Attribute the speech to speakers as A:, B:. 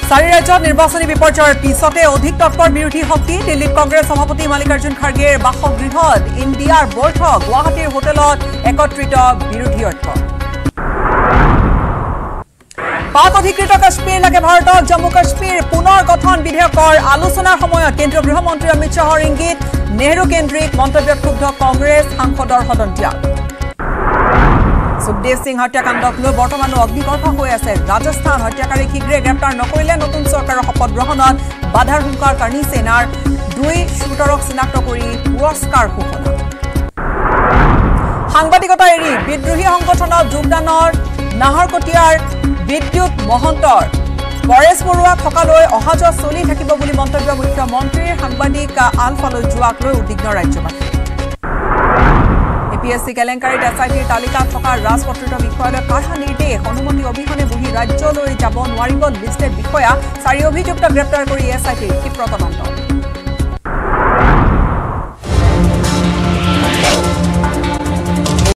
A: চাৰি ৰাজ্যত নিৰ্বাচনী বিপৰ্যয়ৰ পিছতে অধিক তৎপৰ বিৰোধী শক্তি দিল্লীত কংগ্ৰেছ সভাপতি মাল্লিকাৰ্জুন খাৰ্গেৰ বাসগৃহত ইণ্ডিয়াৰ বৈঠক গুৱাহাটীৰ হোটেলত একত্ৰিত বিৰোধী অক্ষ পাক অধিকৃত কাশ্মীৰ লাগে ভাৰতক জম্মু কাশ্মীৰ পুনৰ গঠন বিধেয়কৰ আলোচনাৰ সময়ত কেন্দ্ৰীয় গৃহমন্ত্ৰী অমিত শ্বাহৰ ইংগিত নেহৰু কেন্দ্ৰিক মন্তব্যত ক্ষুব্ধ কংগ্ৰেছ সাংসদৰ সদন্ত্যাগ সুখদেৱ সিং হত্যাকাণ্ডক লৈ বৰ্তমানো অগ্নিগৰ্ভ হৈ আছে ৰাজস্থান হত্যাকাৰী শীঘ্ৰে গ্ৰেপ্তাৰ নকৰিলে নতুন চৰকাৰৰ শপত গ্ৰহণত বাধাৰ হুংকাৰ কাৰ্ণী সেনাৰ 2 শুটাৰক চিনাক্ত কৰি পুৰস্কাৰ ঘোষণা সাংবাদিকতা এৰি বিদ্ৰোহী সংগঠনত যোগদানৰ নাহৰকটীয়াৰ বিদ্যুৎ মহন্তৰ পৰেশ বৰুৱা থকালৈ অহা যোৱা চলি থাকিব বুলি মন্তব্য মুখ্যমন্ত্ৰীৰ সাংবাদিক আলফালৈ যোৱাক লৈ উদ্বিগ্ন ৰাজ্যবাসী এপিএসসি কেলেংকাৰীত এছআইটিৰ তালিকাত থকা ৰাজপত্ৰিত বিষয়ালৈ কাঢ়া নিৰ্দেশ অনুমতি অবিহনে বহি ৰাজ্যলৈ যাব নোৱাৰিব লিষ্টেড বিষয়া 4 অভিযুক্ত গ্ৰেপ্তাৰ কৰি এছআইটিৰ ক্ষীপ্ৰ তদন্ত